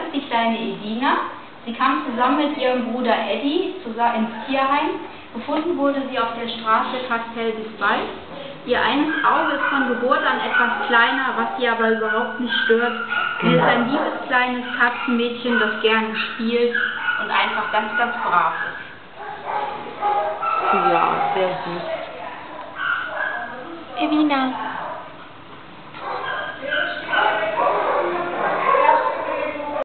ist die kleine Edina. Sie kam zusammen mit ihrem Bruder Eddie ins Tierheim. Gefunden wurde sie auf der Straße Castell Bisbal. Ihr eines Auge ist von Geburt an etwas kleiner, was sie aber überhaupt nicht stört. Sie ist ein liebes kleines Katzenmädchen, das gerne spielt und einfach ganz, ganz brav ist. Ja, sehr süß. Evina.